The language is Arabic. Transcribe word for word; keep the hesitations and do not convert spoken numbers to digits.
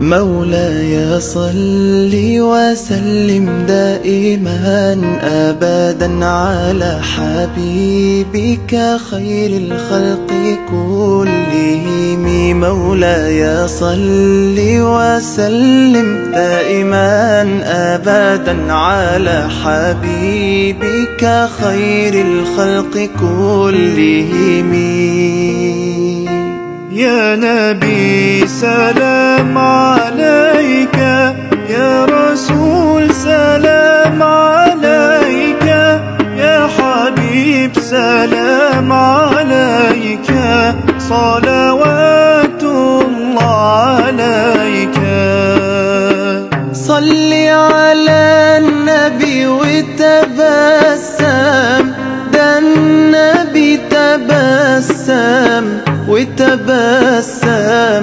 مولاي صل وسلم دائما أبدا على حبيبك خير الخلق كلهم. مولاي صل وسلم دائما أبدا على حبيبك خير الخلق كلهم. يا نبي سلام عليك، يا رسول سلام عليك، يا حبيب سلام عليك، صلوات الله عليك. صل على النبي وتبسم، ده النبي تبسم وتبسم